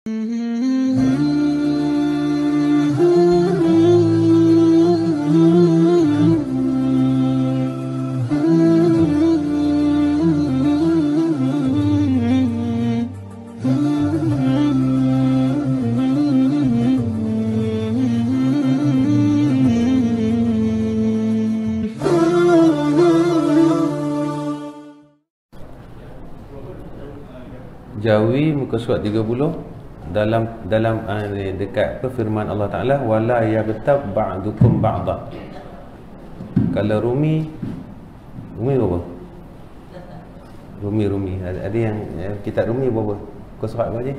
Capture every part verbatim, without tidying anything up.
Jawi muka surat tiga puluh dalam dalam uh, dekat apa firman Allah Taala wala yaghtab ba'dukum ba'dha. Kalau Rumi Rumi apa? Rumi Rumi ada, ada yang ya, kitab Rumi berapa? Muka surat berapa je?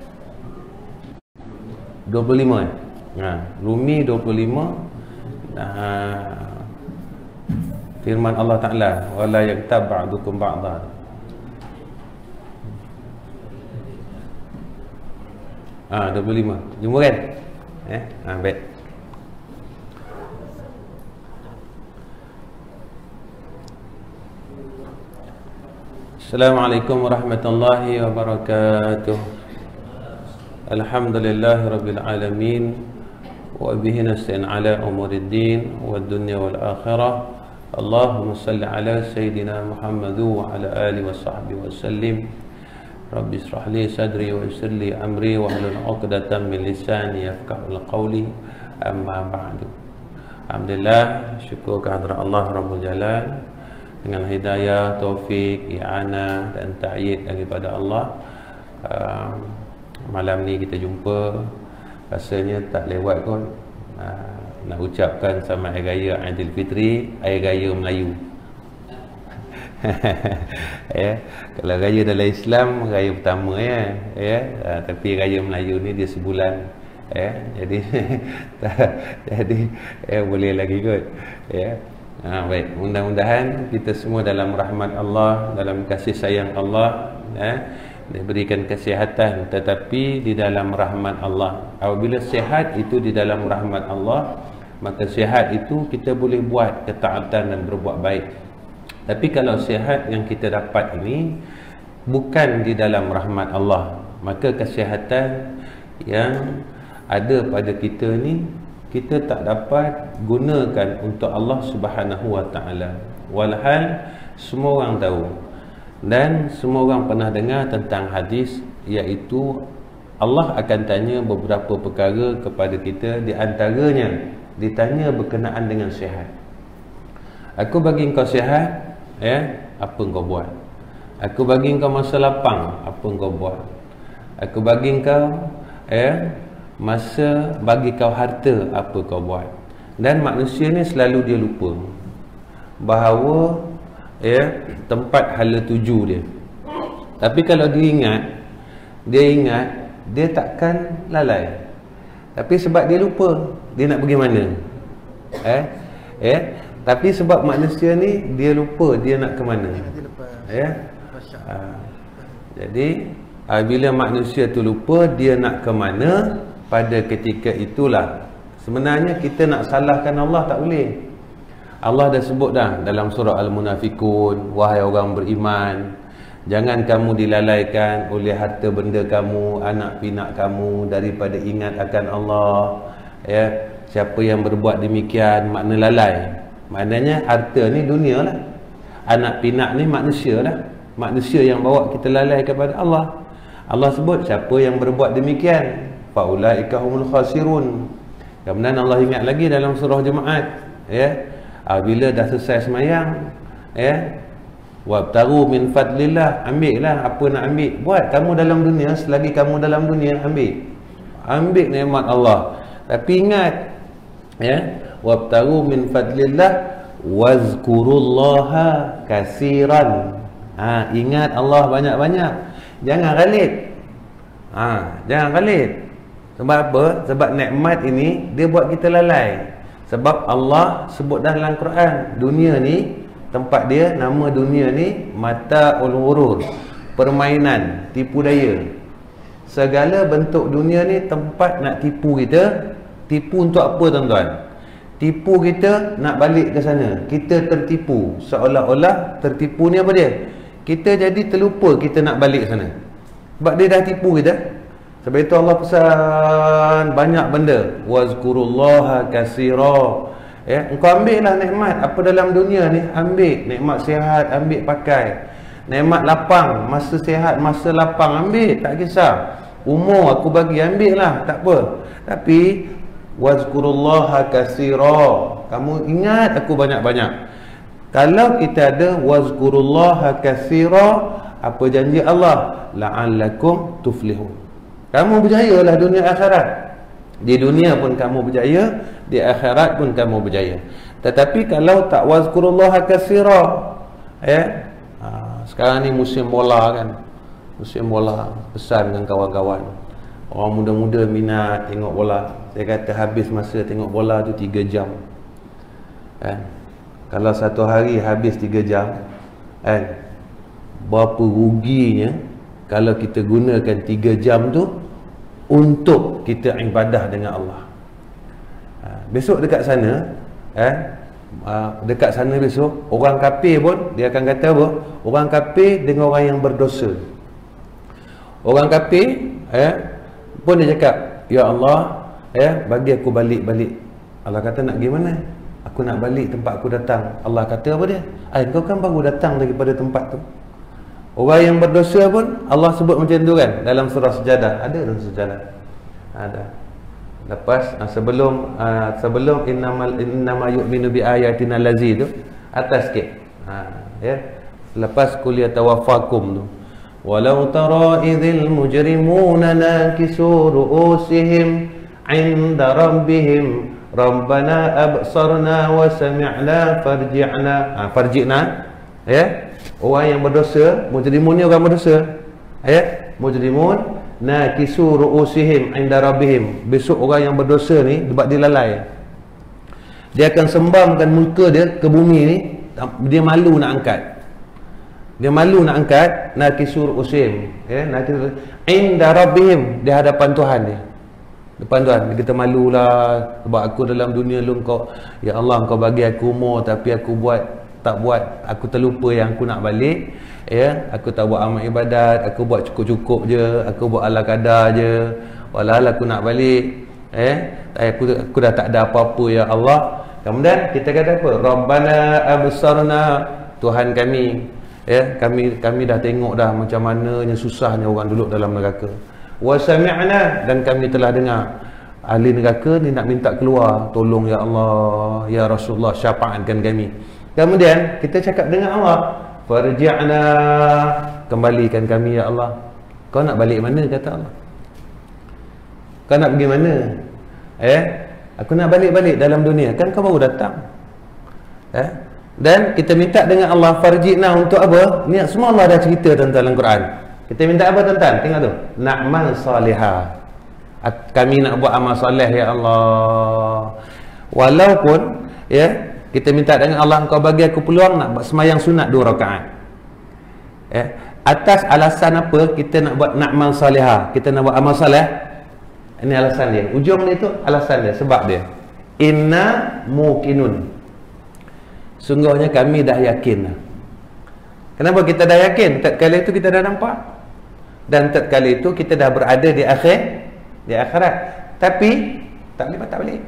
dua puluh lima eh? Ha, Rumi dua puluh lima. Uh, firman Allah Taala wala yaghtab ba'dukum ba'dha. Ah, dua puluh lima. Jumpa kan? Eh, ah, baik. Assalamualaikum warahmatullahi wabarakatuh. Alhamdulillahirabbil alamin wa bihi nasta'in ala umuriddin wad dunya wal akhirah. Allahumma shalli ala sayidina Muhammad wa ala alihi washabbihi wasallim. Rabbi israh li sadri wa yassir li amri wa hlul 'uqdatam min lisani yafqahu qawli amma ba'du. Alhamdulillah, syukur kehadrat Allah Rabbul Jalal dengan hidayah, taufik, i'anah dan ta'yid daripada Allah. Uh, malam ni kita jumpa, rasanya tak lewat kot uh, nak ucapkan selamat hari raya Aidilfitri, hari raya Melayu. Ya, kalau raya dalam Islam raya pertama ya, ya, ha, tapi raya Melayu ni dia sebulan ya, jadi jadi ya, boleh lagi kot ya. Ha, baik, mudah-mudahan kita semua dalam rahmat Allah, dalam kasih sayang Allah ya, diberikan kesihatan, tetapi di dalam rahmat Allah. Apabila sihat itu di dalam rahmat Allah, maka sihat itu kita boleh buat ketaatan dan berbuat baik. Tapi kalau sihat yang kita dapat ini bukan di dalam rahmat Allah, maka kesihatan yang ada pada kita ni kita tak dapat gunakan untuk Allah Subhanahu Wa Taala. Walhal semua orang tahu dan semua orang pernah dengar tentang hadis, iaitu Allah akan tanya beberapa perkara kepada kita, di antaranya ditanya berkenaan dengan sihat. Aku bagi engkau sihat, ya, apa engkau buat? Aku bagi engkau masa lapang, apa engkau buat? Aku bagi engkau ya, masa bagi kau harta, apa kau buat? Dan manusia ni selalu dia lupa bahawa ya, tempat hala tuju dia. Tapi kalau dia ingat, dia ingat, dia takkan lalai. Tapi sebab dia lupa, dia nak pergi mana? Eh? Eh? Tapi sebab manusia ni dia lupa dia nak ke mana. Ya. Ha. Jadi bila manusia tu lupa dia nak ke mana, pada ketika itulah sebenarnya kita nak salahkan Allah tak boleh. Allah dah sebut dah dalam surah Al-Munafikun, wahai orang beriman, jangan kamu dilalaikan oleh harta benda kamu, anak pinak kamu daripada ingat akan Allah. Ya, siapa yang berbuat demikian makna lalai. Maknanya harta ni dunia lah, anak pinak ni manusia lah, manusia yang bawa kita lalai kepada Allah. Allah sebut siapa yang berbuat demikian, faulaika humul khasirun. Kemudian Allah ingat lagi dalam surah Jumaat, ya, bila dah selesai semayang, ya, wabtaru min fadlillah, ambil lah apa nak ambil, buat kamu dalam dunia, selagi kamu dalam dunia ambil ambil nikmat Allah. Tapi ingat, ya, wabtaru min fadlillah wazkurullaha kasiran. Ha, ingat Allah banyak-banyak, jangan ghalit. Ha, jangan ghalit. Sebab apa? Sebab nikmat ini dia buat kita lalai. Sebab Allah sebut dalam Quran, dunia ni tempat dia, nama dunia ni mata'ul ghurur, permainan, tipu daya. Segala bentuk dunia ni tempat nak tipu kita. Tipu untuk apa tuan-tuan? Tipu kita nak balik ke sana. Kita tertipu, seolah-olah tertipu ni apa dia? Kita jadi terlupa kita nak balik sana. Sebab dia dah tipu kita. Sebab itu Allah pesan banyak benda. Wazkurullaha katsira. Ya, engkau ambillah nikmat apa dalam dunia ni, ambil nikmat sihat, ambil pakai. Nikmat lapang, masa sihat, masa lapang ambil, tak kisah. Umur aku bagi, ambil lah, tak apa. Tapi wazkurullaha katsira, kamu ingat aku banyak-banyak. Kalau kita ada wazkurullaha katsira, apa janji Allah? La'allakum tuflihun. Kamu berjayalah dunia akhirat. Di dunia pun kamu berjaya, di akhirat pun kamu berjaya. Tetapi kalau tak wazkurullaha katsira, ya, ha, sekarang ni musim bola kan, musim bola, pesan dengan kawan-kawan, orang muda-muda minat tengok bola. Saya kata habis masa tengok bola tu tiga jam kan. Kalau satu hari habis tiga jam kan, berapa ruginya kalau kita gunakan tiga jam tu untuk kita ibadah dengan Allah. Ha, besok dekat sana eh, ha, dekat sana besok orang kafir pun dia akan kata apa? Orang kafir dengan orang yang berdosa. Orang kafir eh, pun dia cakap, ya Allah, eh, bagi aku balik-balik. Allah kata nak pergi mana? Aku nak balik tempat aku datang. Allah kata apa dia? Ay, kau kan baru datang daripada tempat tu. Orang yang berdosa pun Allah sebut macam tu kan dalam surah Sejadah. Ada dalam Sejadah. Ada. Lepas uh, sebelum uh, sebelum innamal innama yu'minu bi ayatina allazi tu atas sikit. Ha, ya. Lepas qul yatawaffakum tu. Walau tara idzil mujrimuna nakisu ru'usihim 'inda rabbihim rabbana absarna wa sami'na farji'na. Ha, farji'na, ya. Orang yang berdosa, mujrimun ni orang berdosa. Ya, mujrimun nakisu ru'usihim 'inda rabbihim. Besok orang yang berdosa ni sebab dia lalai, dia akan sembamkan muka dia ke bumi ni, dia malu nak angkat. Dia malu nak angkat nakisu ru'usihim, ya, nakisu 'inda rabbihim, di hadapan Tuhan dia. Depan Tuhan dia kata malulah sebab aku dalam dunia lu kau, ya Allah, kau bagi aku umur tapi aku buat tak buat, aku terlupa yang aku nak balik, ya, aku tak buat amal ibadat, aku buat cukup-cukup je, aku buat ala kadar je, walhal aku nak balik, eh, aku aku dah tak ada apa-apa, ya Allah. Kemudian kita kata apa? Rabbana absarna, Tuhan kami, ya, kami kami dah tengok dah macam mananya susahnya orang duduk dalam neraka. Wa sami'na, dan kami telah dengar ahli neraka ni nak minta keluar, tolong ya Allah, ya Rasulullah, syafaatkan kami. Kemudian kita cakap dengan Allah, farji'na, kembalikan kami ya Allah. Kau nak balik mana, kata Allah? Kau nak pergi mana? Eh, aku nak balik-balik dalam dunia, kan kau baru datang. Eh, dan kita minta dengan Allah farji'na untuk apa? Ni semua Allah dah cerita tentang dalam Quran. Kita minta apa tuan-tuan? Tengok tu. Na'mal salihah. Kami nak buat amal soleh ya Allah. Walaupun ya, kita minta dengan Allah, engkau bagi aku peluang nak buat semayang sunat dua rakaat. Ya, atas alasan apa kita nak buat na'mal salihah? Kita nak buat amal soleh. Ini alasan dia. Ujung ni tu alasan dia, sebab dia. Inna muqinun. Sungguhnya kami dah yakin. Kenapa kita dah yakin? Tatkala itu kita dah nampak. Dan tatkala itu kita dah berada di akhir, di akhirat. Tapi tak boleh patah balik.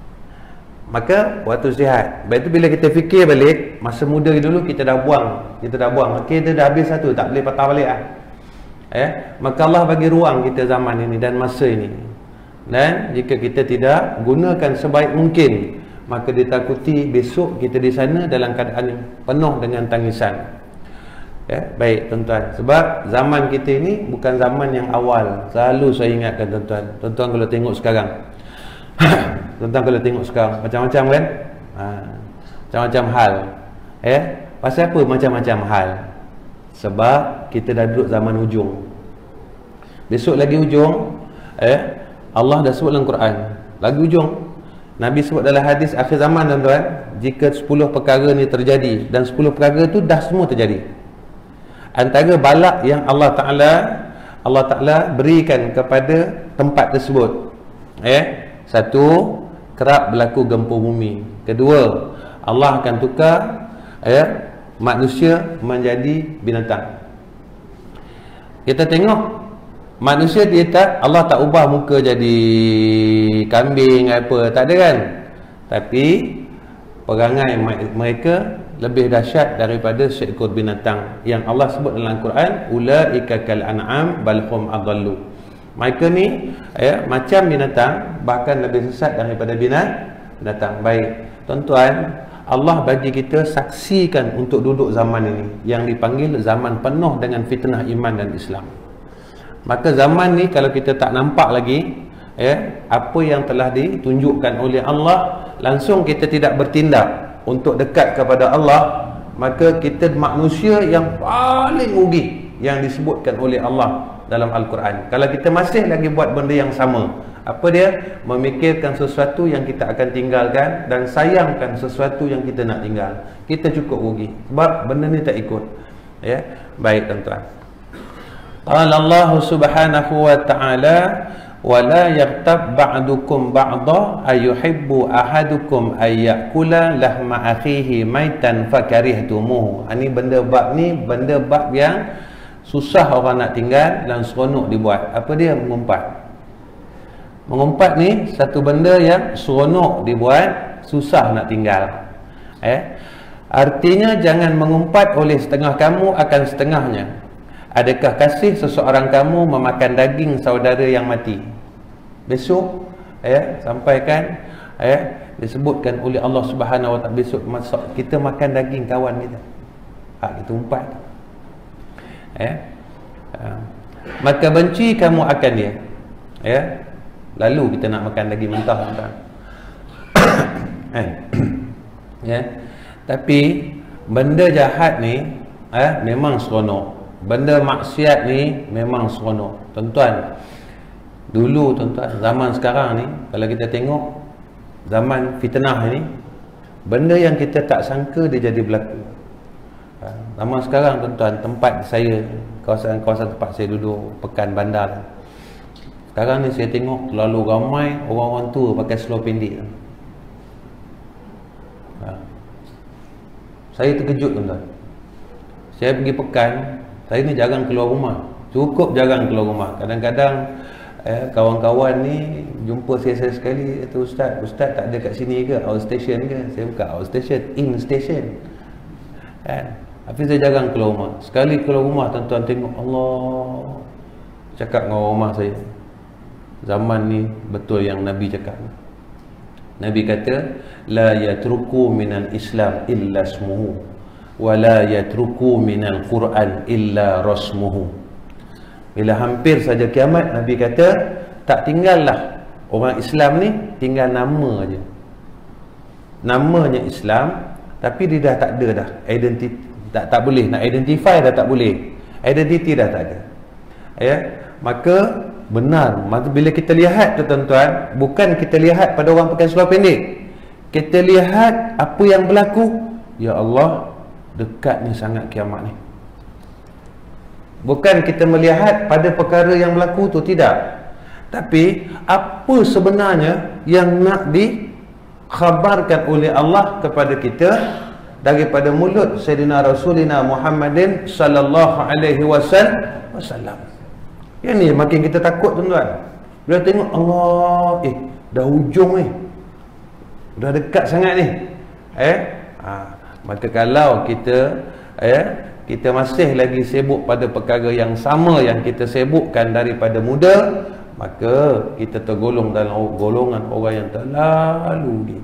Maka waktu sihat. Baik itu bila kita fikir balik, masa muda dulu kita dah buang, kita dah buang. Kita dah habis satu, tak boleh patah balik ah. Eh, maka Allah bagi ruang kita zaman ini dan masa ini. Dan jika kita tidak gunakan sebaik mungkin, maka ditakuti besok kita di sana dalam keadaan penuh dengan tangisan. Ya, baik tuan-tuan, sebab zaman kita ini bukan zaman yang awal. Selalu saya ingatkan tuan-tuan. Tuan-tuan kalau tengok sekarang, tuan-tuan kalau tengok sekarang macam-macam kan, ha, macam-macam hal. Eh, pasal apa macam-macam hal? Sebab kita dah duduk zaman hujung. Besok lagi hujung. Eh, Allah dah sebut dalam Quran, lagi hujung. Nabi sebut dalam hadis akhir zaman tuan-tuan, jika sepuluh perkara ni terjadi, dan sepuluh perkara tu dah semua terjadi. Antara balak yang Allah Ta'ala Allah Ta'ala berikan kepada tempat tersebut, eh, satu, kerap berlaku gempa bumi. Kedua, Allah akan tukar, eh, manusia menjadi binatang. Kita tengok manusia dia tak, Allah tak ubah muka jadi kambing apa, tak ada kan. Tapi perangai mereka lebih dahsyat daripada seekor binatang yang Allah sebut dalam Al-Quran, ulaika kal an'am bal hum adallu. Mereka ni ya, macam binatang, bahkan lebih sesat daripada binatang. Baik tuan-tuan, Allah bagi kita saksikan untuk duduk zaman ini yang dipanggil zaman penuh dengan fitnah iman dan Islam. Maka zaman ni kalau kita tak nampak lagi ya, apa yang telah ditunjukkan oleh Allah, langsung kita tidak bertindak untuk dekat kepada Allah, maka kita manusia yang paling rugi yang disebutkan oleh Allah dalam Al-Quran. Kalau kita masih lagi buat benda yang sama, apa dia? Memikirkan sesuatu yang kita akan tinggalkan dan sayangkan sesuatu yang kita nak tinggal, kita cukup rugi sebab benda ni tak ikut ya. Baik tuan-tuan, qala Allah subhanahu wa ta'ala, wala yaghtab ba'dukum ba'dha ayuhibbu ahadukum ayyakula lahma akhihi maitan fakarihtumuhu. Ini benda bab ni benda bab yang susah orang nak tinggal dan seronok dibuat. Apa dia? Mengumpat. Mengumpat ni satu benda yang seronok dibuat, susah nak tinggal. Eh, artinya jangan mengumpat oleh setengah kamu akan setengahnya. Adakah kasih seseorang kamu memakan daging saudara yang mati? Besok ya, sampaikan ya, disebutkan oleh Allah Subhanahu wa taala, besok kita makan daging kawan kita. Ha, kita umpat. Ya. Ha. Maka benci kamu akan dia. Ya. Lalu kita nak makan daging mentah mentah. Ya. Tapi benda jahat ni eh, memang seronok. Benda maksiat ni memang seronok. Tuan-tuan, dulu tuan-tuan, zaman sekarang ni kalau kita tengok zaman fitnah ni, benda yang kita tak sangka dia jadi berlaku. Zaman sekarang tuan-tuan, tempat saya, kawasan-kawasan tempat saya duduk, Pekan Bandar, sekarang ni saya tengok terlalu ramai orang-orang tua pakai seluar pendek. Saya terkejut tuan-tuan. Saya pergi Pekan, saya ni jarang keluar rumah, cukup jarang keluar rumah. Kadang-kadang eh, kawan-kawan ni jumpa saya sekali, kata ustaz, ustaz tak ada kat sini ke, outstation ke? Saya buka outstation, in station eh, tapi saya jarang keluar rumah. Sekali keluar rumah tuan-tuan tengok, Allah, cakap dengan orang rumah saya, zaman ni betul yang Nabi cakap. Nabi kata, la yatruku minal Islam illa ismuhu wala yatruku minal Quran illa rasmuhu. Bila hampir saja kiamat, Nabi kata tak tinggallah orang Islam ni, tinggal nama aja. Namanya Islam, tapi dia dah tak ada dah identiti, tak tak boleh nak identify dah, tak boleh, identiti dah tak ada. Ya, maka benar, maka bila kita lihat tu tuan-tuan, bukan kita lihat pada orang pakai seluar pendek, kita lihat apa yang berlaku. Ya Allah, dekat ni sangat kiamat ni. Bukan kita melihat pada perkara yang berlaku tu, tidak, tapi apa sebenarnya yang nak dikhabarkan oleh Allah kepada kita daripada mulut Sayyidina Rasulina Muhammadin sallallahu alaihi wasallam. Yang ni makin kita takut tuan-tuan. Bila tengok Allah, eh dah hujung ni, dah dekat sangat ni. Eh ha. Maka kalau kita eh, kita masih lagi sibuk pada perkara yang sama yang kita sibukkan daripada muda, maka kita tergolong dalam golongan orang yang terlalu rugi.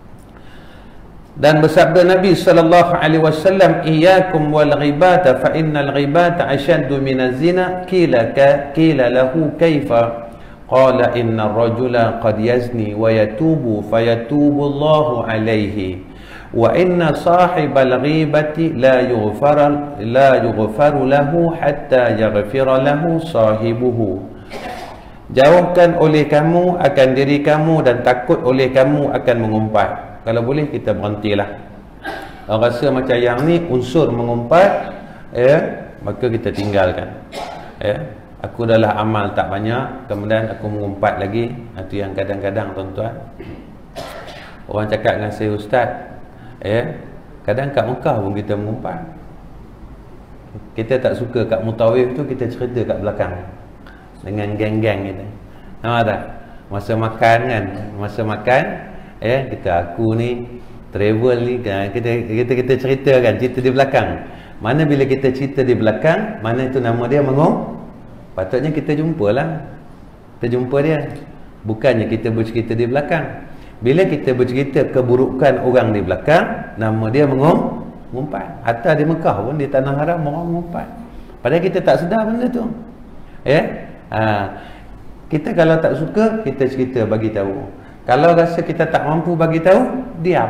Dan bersabda Nabi sallallahu alaihi wasallam, iyyakum wal ghibata fa innal ghibata ashaddu minaz zina. Qila ka qila lahu kaifa? Qala innar rajula qad yazni wa yatubu fayatubu Allahu alaihi wa inna sahibal ghibati la yughfar la yughfaru lahu hatta yaghfira lahu sahibuhu. Jauhkan oleh kamu akan diri kamu dan takut oleh kamu akan mengumpat. Kalau boleh kita berhentilah. Kalau rasa macam yang ni unsur mengumpat, ya, maka kita tinggalkan. Ya, aku adalah amal tak banyak, kemudian aku mengumpat lagi. Itu yang kadang-kadang tuan-tuan, orang cakap dengan saya, ustaz, ya, kadang kat Mekah pun kita mengumpat. Kita tak suka kat Mutawif tu, kita cerita kat belakang. dengan geng-geng kita. Nampak tak? Masa makan kan, masa makan eh kita aku ni travel ni kan, kita kita kita cerita kan, cerita di belakang. Mana bila kita cerita di belakang, mana itu nama dia mengong. Patutnya kita jumpalah. Kita jumpa dia. Bukannya kita bercerita di belakang. Bila kita bercerita keburukan orang di belakang, nama dia mengong mengumpat. Hatta di Mekah pun, di tanah haram orang mengumpat. Padahal kita tak sedar benda tu. Ya? Ha. Kita kalau tak suka, kita cerita bagi tahu. Kalau rasa kita tak mampu bagi tahu, diam.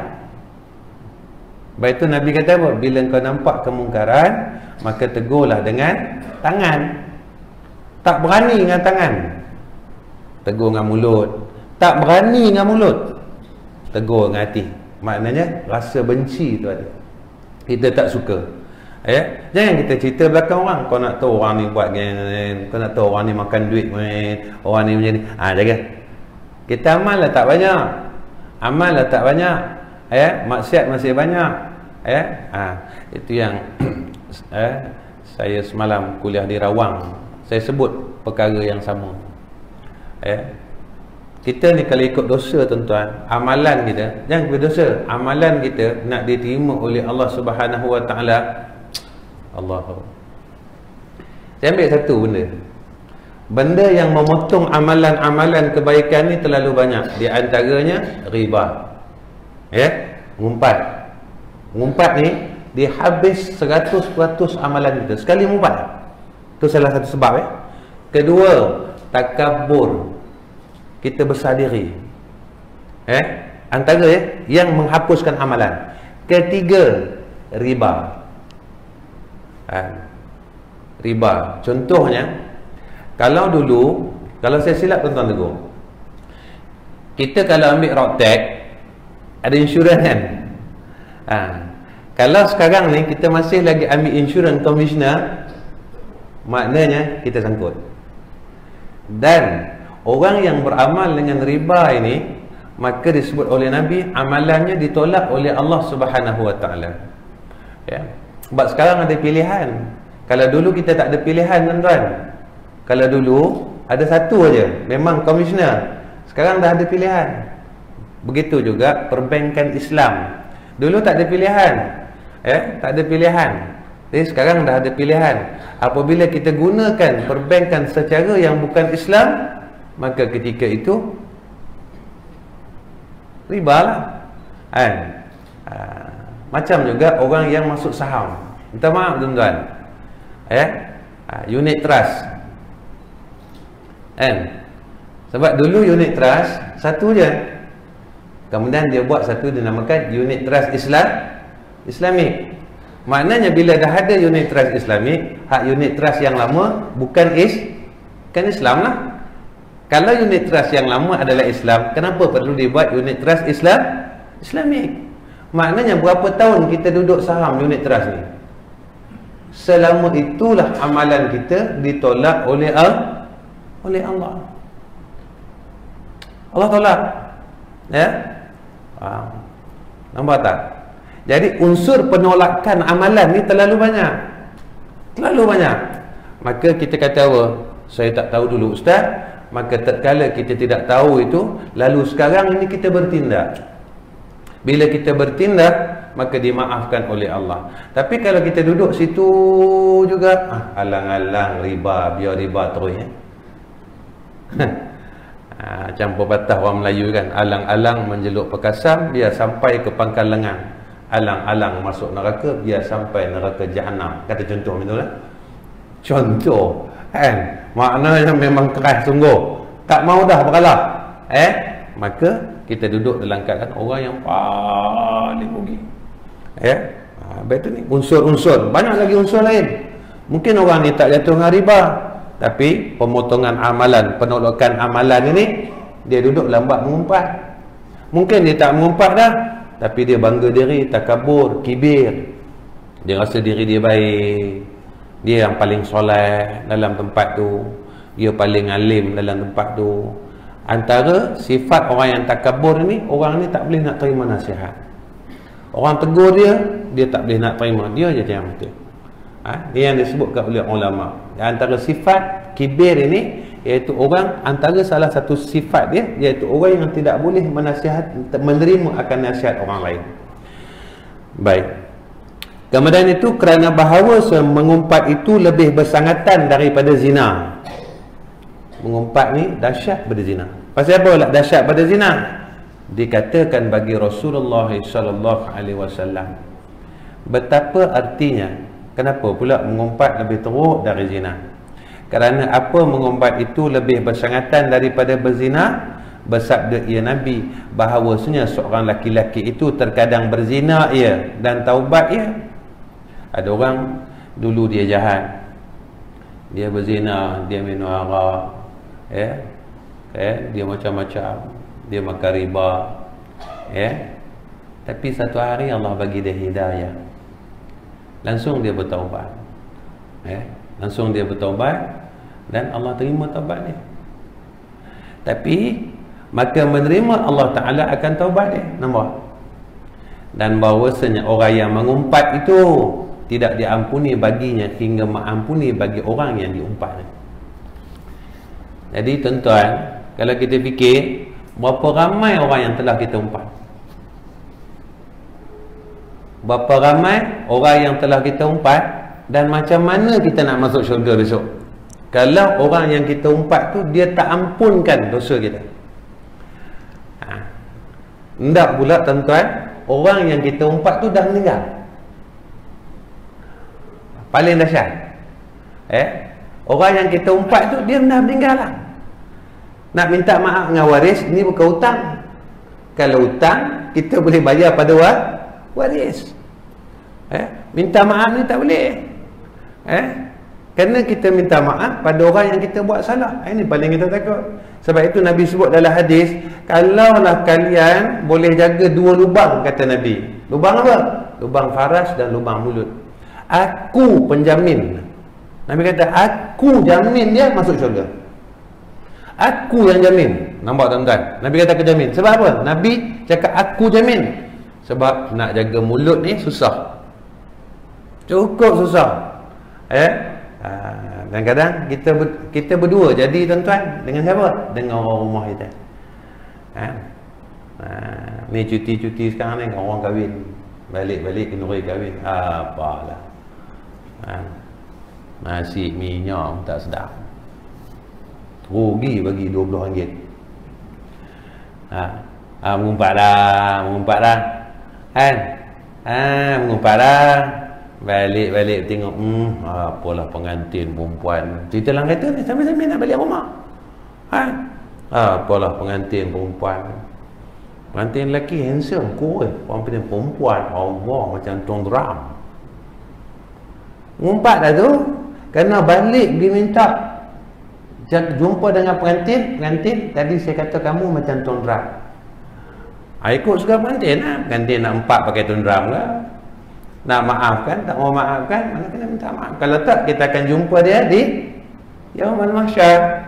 Baik itu Nabi kata apa? Bila kau nampak kemungkaran, maka tegurlah dengan tangan. Tak berani dengan tangan, tegur dengan mulut. Tak berani dengan mulut, tegur dengan hati. Maknanya rasa benci tu ada. Kita tak suka. Ya, jangan kita cerita belakang orang. Kau nak tahu orang ni buat gini, kau nak tahu orang ni makan duit ni, orang ni macam ni. Ah, jaga. Kita amal lah tak banyak. Amal lah tak banyak. Ya, maksiat masih banyak. Ya, ah, itu yang eh, saya semalam kuliah di Rawang, saya sebut perkara yang sama. Ya. Kita ni kalau ikut dosa tuan-tuan, amalan kita jangan berdosa. Amalan kita nak diterima oleh Allah Subhanahu Wa Taala. Allah. Saya ambil satu benda. Benda yang memotong amalan-amalan kebaikan ni terlalu banyak. Di antaranya riba. Ya, ngumpat. Ngumpat ni dia habis seratus peratus amalan kita sekali ngumpat. Itu salah satu sebab ya. Kedua, takabur. Kita besar diri. Eh, antara ya yang menghapuskan amalan. Ketiga, riba. Ha, riba. Contohnya, kalau dulu, kalau saya silap tuan-tuan tegur, kita kalau ambil road tax ada insurans kan. Ha, kalau sekarang ni kita masih lagi ambil insurans commissioner, maknanya kita sangkut. Dan orang yang beramal dengan riba ini, maka disebut oleh Nabi, amalannya ditolak oleh Allah Subhanahu Wa Taala. Ya. Sebab sekarang ada pilihan. Kalau dulu kita tak ada pilihan tuan-tuan. Kalau dulu ada satu aja, memang komisioner. Sekarang dah ada pilihan. Begitu juga perbankan Islam. Dulu tak ada pilihan. Ya, tak ada pilihan. Jadi sekarang dah ada pilihan. Apabila kita gunakan perbankan secara yang bukan Islam, maka ketika itu riba lah. Kan? Ha, macam juga orang yang masuk saham. Minta maaf tuan-tuan. Eh? Ha, unit trust. Kan? Sebab dulu unit trust satu je. Kemudian dia buat satu dinamakan unit trust Islam Islamik. Maknanya bila dah ada unit trust Islamik, hak unit trust yang lama bukan is kan Islam lah. Kalau unit trust yang lama adalah Islam, kenapa perlu dibuat unit trust Islam Islamik? Maknanya berapa tahun kita duduk saham unit trust ni? Selama itulah amalan kita ditolak oleh Allah, oleh Allah. Allah tolak. Ya? Ha. Nampak tak? Jadi unsur penolakan amalan ni terlalu banyak. Terlalu banyak. Maka kita kata apa? Saya tak tahu dulu ustaz. Maka tatkala kita tidak tahu itu, lalu sekarang ini kita bertindak. Bila kita bertindak, maka dimaafkan oleh Allah. Tapi kalau kita duduk situ juga, ah, alang-alang riba, biar riba terus ya. Ha, macam pepatah orang Melayu kan, alang-alang menjeluk perkasam, biar sampai ke pangkal lengan. Alang-alang masuk neraka, biar sampai neraka jahanam. Kata contoh betul lah. Contoh kan, maknanya memang keras sungguh, tak mau dah berkalah. Eh, maka kita duduk dalam keadaan orang yang paling rugi. Ya, ha, betul ni unsur-unsur, banyak lagi unsur lain. Mungkin orang ni tak jatuh dengan riba, tapi pemotongan amalan, penolakan amalan ini, dia duduk lambat mengumpat. Mungkin dia tak mengumpat dah, tapi dia bangga diri, takabur, kibir. Dia rasa diri dia baik, dia yang paling soleh dalam tempat tu, dia paling alim dalam tempat tu. Antara sifat orang yang takabur ni, orang ni tak boleh nak terima nasihat. Orang tegur dia, dia tak boleh nak terima, dia je yang betul. Ha? Dia yang disebutkan oleh ulama. Antara sifat kibir ini, iaitu orang, antara salah satu sifat dia iaitu orang yang tidak boleh menasihat, menerima akan nasihat orang lain. Baik. Kemudian itu kerana bahawa mengumpat itu lebih bersangatan daripada zina. Mengumpat ni dahsyat pada zina. Pasal apa lah dahsyat pada zina? Dikatakan bagi Rasulullah sallallahu alaihi wasallam, betapa artinya, kenapa pula mengumpat lebih teruk dari zina? Kerana apa mengumpat itu lebih bersangatan daripada berzina? Bersabda ia Nabi bahawasanya seorang laki-laki itu terkadang berzina ia dan taubat ia. Ada orang dulu dia jahat, dia berzina, dia minum arak, ya, eh, dia macam-macam, dia makan riba, ya. Tapi satu hari Allah bagi dia hidayah, langsung dia bertaubat, ya. Langsung dia bertaubat dan Allah terima taubat dia. Tapi maka menerima Allah Ta'ala akan taubat dia. Nampak? Dan bahawasanya orang yang mengumpat itu tidak diampuni baginya hingga mengampuni bagi orang yang diumpat. Jadi tuan-tuan, kalau kita fikir berapa ramai orang yang telah kita umpat, berapa ramai orang yang telah kita umpat, dan macam mana kita nak masuk syurga besok kalau orang yang kita umpat tu dia tak ampunkan dosa kita. Ha. Hendak pula tuan-tuan, orang yang kita umpat tu dah meninggal. Paling dahsyat, eh, orang yang kita umpat tu dia dah meninggal lah. Nak minta maaf dengan waris, ini bukan hutang. Kalau hutang kita boleh bayar pada waris, eh, minta maaf ni tak boleh, eh, kerana kita minta maaf pada orang yang kita buat salah. Ini paling kita takut. Sebab itu Nabi sebut dalam hadis, kalaulah kalian boleh jaga dua lubang, kata Nabi. Lubang apa? Lubang faras dan lubang mulut, aku penjamin. Nabi kata aku jamin dia masuk syurga. Aku yang jamin. Nampak tuan-tuan? Nabi kata aku jamin. Sebab apa? Nabi cakap aku jamin. Sebab nak jaga mulut ni susah, cukup susah, eh. Ha, dan kadang kita ber, kita berdua jadi tuan-tuan dengan siapa? Dengan orang rumah kita. Ha? Ha, ni cuti-cuti sekarang ni orang kahwin, balik-balik kenduri kahwin, apalah. Ha, nasi minyak tak sedap, rugi bagi dua puluh ringgit. Ha, ha, mengumpat dah, mengumpat dah, kan? Ha, mengumpat dah. Balik-balik tengok, hmm, apalah pengantin perempuan. Cerita dalam kereta ni sambil-sambil nak balik rumah. Ha? Apalah pengantin perempuan. Pengantin lelaki handsome, cool. Pengantin perempuan, Allah macam tuan drum. Ngumpat dah tu. Kerana balik dia minta jumpa dengan pengantin. Pengantin, tadi saya kata kamu macam tuan drum. Ha, ikut suka pengantin lah. Pengantin nak empat pakai tuan drum lah. Nak maafkan, tak mau maafkan, mana kena minta maaf. Kalau tak, kita akan jumpa dia di Yaumul Mahsyar.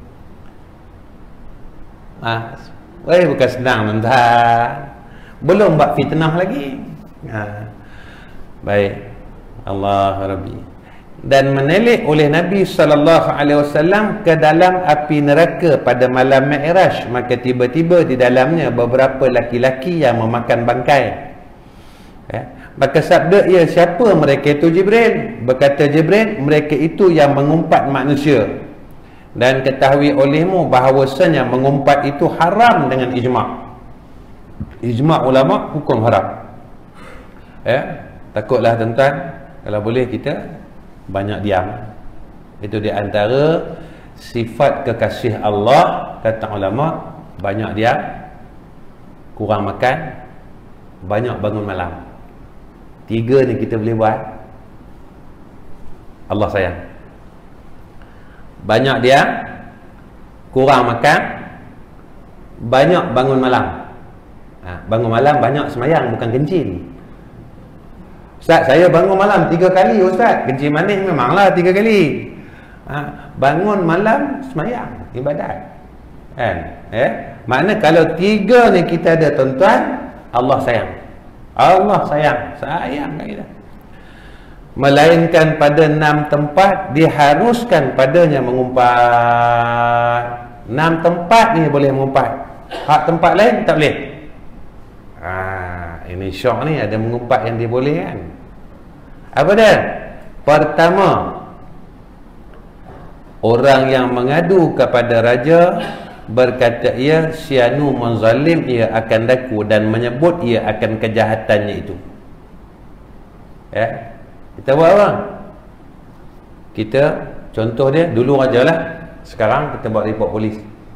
Ah, weh, bukan senang tuan-tuan. Belum buat fitnah lagi. Ha. Baik. Allah Rabbi. Dan menelik oleh Nabi sallallahu alaihi wasallam ke dalam api neraka pada malam Mi'raj, maka tiba-tiba di dalamnya beberapa laki-laki yang memakan bangkai. Ya. Maka sabda ia, siapa mereka itu? Jibril. Berkata Jibril, mereka itu yang mengumpat manusia. Dan ketahui olehmu bahawasanya mengumpat itu haram dengan ijma'. Ijma' ulama hukum haram. Ya, takutlah tuan-tuan, kalau boleh kita banyak diam. Itu di antara sifat kekasih Allah, kata ulama, banyak diam, kurang makan, banyak bangun malam. Tiga ni kita boleh buat, Allah sayang. Banyak dia, kurang makan, banyak bangun malam. Ha, bangun malam banyak semayang, bukan kencing. Ustaz, saya bangun malam tiga kali Ustaz. Kencing manis memanglah tiga kali. Ha, bangun malam semayang, ibadat. Kan? Eh? Makna kalau tiga ni kita ada tuan-tuan, Allah sayang. Allah sayang, sayang kat kita. melainkan pada enam tempat diharuskan padanya mengumpat. Enam tempat ni boleh mengumpat, hak tempat lain tak boleh. Ha, ini syok ni, ada mengumpat yang dia boleh kan. Apa dia? Pertama, orang yang mengadu kepada raja berkata ia syanu menzalim, ia akan daku dan menyebut ia akan kejahatannya itu. Ya, kita buat apa? Kita, contoh dia, dulu raja lah, sekarang kita buat report polis.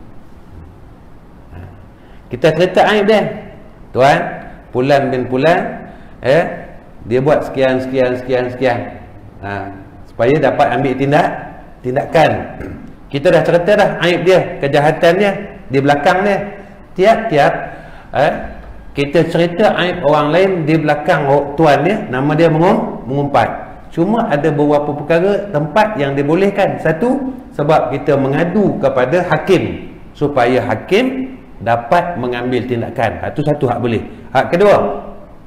Kita cerita aib dia, tuan Pulan bin Pulan, eh, dia buat sekian sekian sekian sekian, ha, supaya dapat ambil tindak tindakan. Kita dah cerita dah aib dia, kejahatan dia di belakang dia. Tiap-tiap eh, kita cerita aib orang lain di belakang tuan dia, nama dia mengum, mengumpat. Cuma ada beberapa perkara tempat yang dibolehkan. Satu, sebab kita mengadu kepada hakim supaya hakim dapat mengambil tindakan. Itu satu hak boleh. Hak kedua,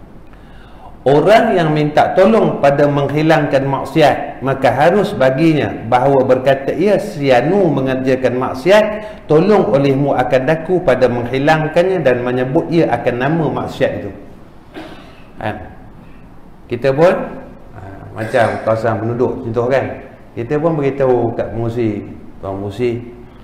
orang yang minta tolong pada menghilangkan maksiat, maka harus baginya bahawa berkata ia sianu mengerjakan maksiat, tolong olehmu akan daku pada menghilangkannya dan menyebut ia akan nama maksiat itu. Ha. Kita pun ha, macam kawasan penduduk contoh kan, kita pun beritahu kat pengurusi, tuan pengurusi,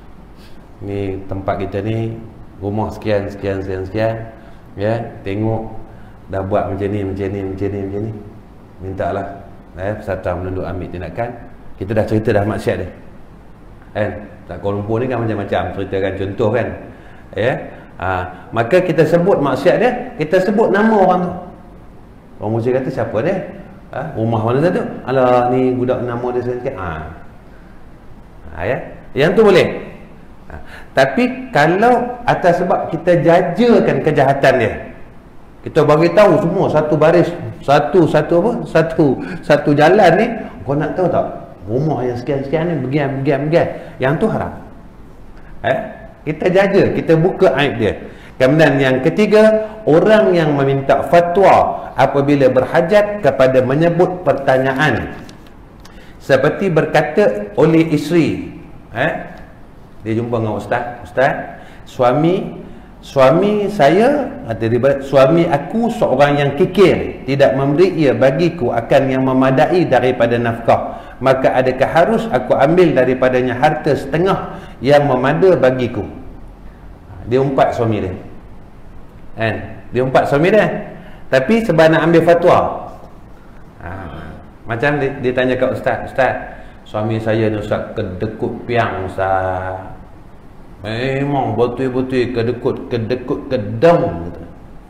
ni tempat kita ni rumah sekian sekian sekian sekian, ya, tengok dah buat macam ni, macam ni, macam ni, macam ni, mintalah eh, Persatuan Penduduk ambil tindakan. Kita dah cerita dah maksiat dia kan. Tak, Kuala Lumpur ni kan macam-macam ceritakan contoh kan, ya, ha, maka kita sebut maksiat dia, kita sebut nama orang tu. Orang muzik kata siapa dia, ha, rumah mana tu, alah ni budak nama dia sikit, ha. Ha, ya, yang tu boleh. Ha. Tapi kalau atas sebab kita jajakan kejahatan dia, kita bagi tahu semua satu baris, satu satu apa? Satu satu jalan ni, kau nak tahu tak? Rumah yang sekian-sekian ni begian begian begian. Yang tu haram. Eh? Kita jaga, kita buka aib dia. Kemudian yang ketiga, orang yang meminta fatwa apabila berhajat kepada menyebut pertanyaan. Seperti berkata oleh isteri, eh? Dia jumpa dengan ustaz, ustaz, suami Suami saya, suami aku seorang yang kikir, tidak memberi ia bagiku akan yang memadai daripada nafkah. Maka adakah harus aku ambil daripadanya harta setengah yang memada bagiku? Dia umpat suami dia, kan? Dia umpat suami dia, tapi sebab nak ambil fatwa, ha, macam dia, dia tanya kat ustaz, ustaz, suami saya ni ustaz kedekut piang ustaz, memang betul-betul kedekut kedekut kedam gitu.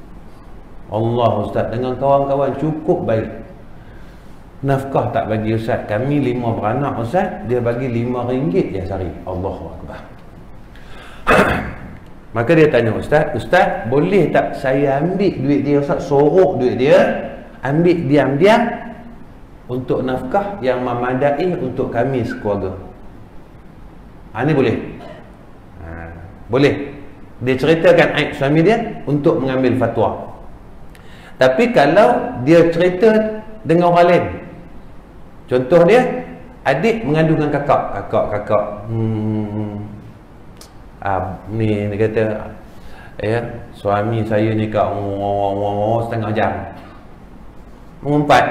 Allah ustaz, dengan kawan-kawan cukup baik, nafkah tak bagi ustaz, kami lima beranak ustaz, dia bagi lima ringgit je sehari. Allahu Akbar. Maka dia tanya ustaz, ustaz boleh tak saya ambil duit dia ustaz, sorok duit dia, ambil diam-diam untuk nafkah yang memadai untuk kami sekeluarga? Ha, ni boleh. Boleh. Dia ceritakan aib suami dia untuk mengambil fatwa. Tapi kalau dia cerita dengan orang lain, contoh dia, adik mengadu dengan kakak, kakak kakak hmm, ah, ni dia kata, ya, suami saya ni kat setengah jam, mengumpat.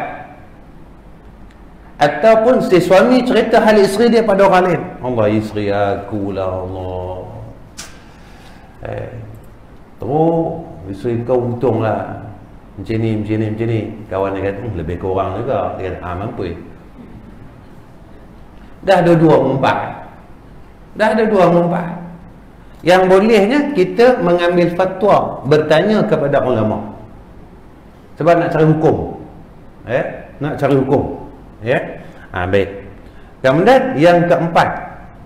Ataupun si suami cerita hal isteri dia pada orang lain, Allah, isteri aku lah Allah, Eh, terus isteri kau untung lah macam ni, macam ni, macam ni. Kawan dia kata, hm, lebih kurang juga. Dia kata, ah, mampu. Dah ada dua mengumpat. Dah ada dua mengumpat. Yang bolehnya kita mengambil fatwa, bertanya kepada ulama. Sebab nak cari hukum. Eh, nak cari hukum. Ya. Ah, baik. Kemudian yang keempat,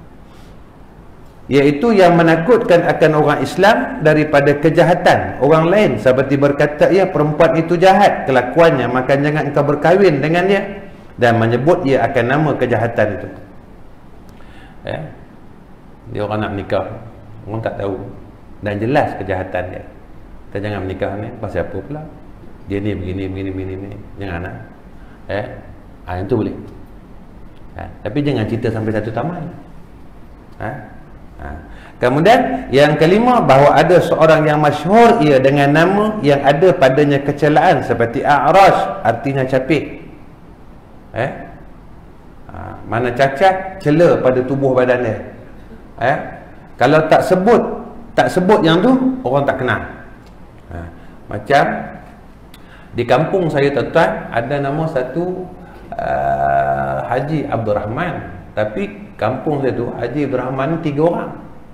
iaitu yang menakutkan akan orang Islam daripada kejahatan orang lain, seperti berkata ia perempuan itu jahat kelakuannya, maka jangan engkau berkahwin dengannya, dan menyebut ia akan nama kejahatan itu. Ya. Dia orang nak menikah, orang tak tahu dan jelas kejahatan dia, kita jangan menikah ni pasal apa pula, dia ni begini begini begini, begini. Jangan nak. Eh, Ha, yang tu boleh. Ha, tapi jangan cerita sampai satu taman. Ha? Ha. Kemudian yang kelima, bahawa ada seorang yang masyhur ia dengan nama yang ada padanya kecelaan seperti a'raj, artinya capit. Eh? Ha, mana cacat, cela pada tubuh badan dia. Eh? Kalau tak sebut, tak sebut yang tu, orang tak kenal. Ha. Macam di kampung saya, tuan-tuan, ada nama satu uh, Haji Abdul Rahman. Tapi kampung saya tu, Haji Abdul Rahman tiga orang.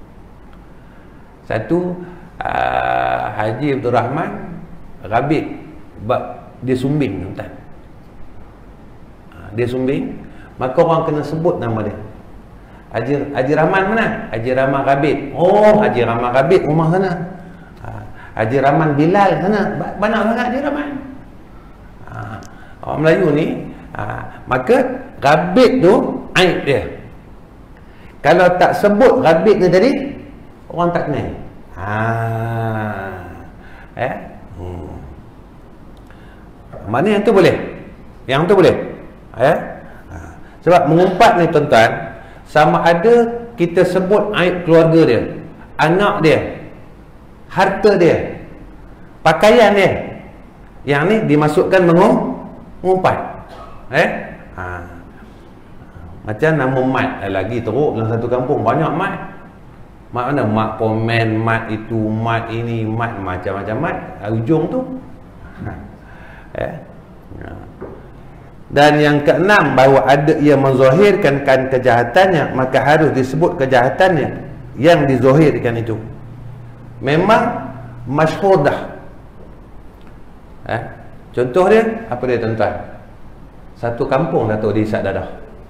Satu uh, Haji Abdul Rahman Rabit, dia sumbing, tuan-tuan. Uh, dia sumbing, maka orang kena sebut nama dia. Haji, Haji Rahman mana? Haji Rahman Rabit. Oh, Haji Rahman Rabit rumah sana. Uh, Haji Rahman Bilal sana. Banyak sangat Haji Rahman. Uh, orang Melayu ni, uh, maka Rabit tu aib dia. Kalau tak sebut Rabit ni tadi, orang tak kenal. Ha. Eh? Hmm. Mana yang tu boleh? Yang tu boleh. Eh? Ha. Sebab mengumpat ni, tuan-tuan, sama ada kita sebut aib keluarga dia, anak dia, harta dia, pakaian dia, yang ni dimasukkan mengumpat. Eh? Ha. Macam nama mat lagi teruk dalam satu kampung, banyak mat. Mat mana? Mat komen, mat itu, mat ini, mat macam-macam mat. Ujung tu. Eh? Dan yang keenam, bahawa ada ia menzahirkan kan kejahatannya, maka harus disebut kejahatannya yang dizahirkan itu. Memang masyhur dah. Eh? Contoh dia, apa dia, tuan-tuan? Satu kampung Dato' dia isap dadah.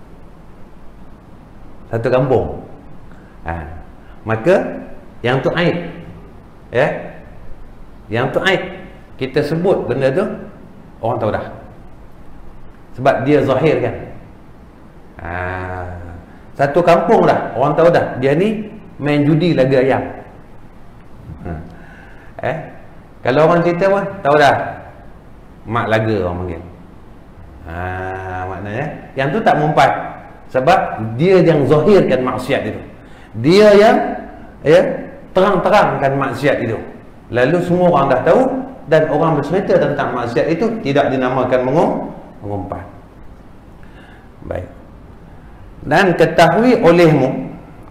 Satu kampung. Ha. Maka yang tu aib. Ya. Yang tu aib. Kita sebut benda tu, orang tahu dah. Sebab dia zahirkan. Ha. Satu kampung dah, orang tahu dah, dia ni main judi laga ayam. Ha. Eh? Kalau orang cerita pun tahu dah, mak laga orang panggil. Ha, maknanya yang tu tak mumpat. Sebab dia yang zahirkan maksiat itu. Dia yang ya, terang-terangkan maksiat itu. Lalu semua orang dah tahu, dan orang bercerita tentang maksiat itu tidak dinamakan mengum, mengumpat. Baik. Dan ketahui olehmu